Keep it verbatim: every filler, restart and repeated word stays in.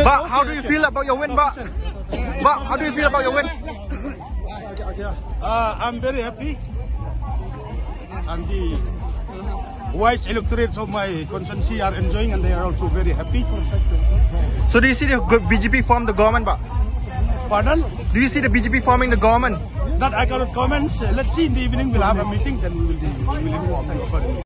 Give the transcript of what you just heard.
But how do you feel about your win, But? But how do you feel about your win? Uh, I'm very happy, and the wise electorates of my constituency are enjoying, and they are also very happy. So do you see the B J P form the government, But? Pardon? Do you see the B J P forming the government? That I cannot comment. Let's see in the evening. We'll have a meeting, then we will, we will inform.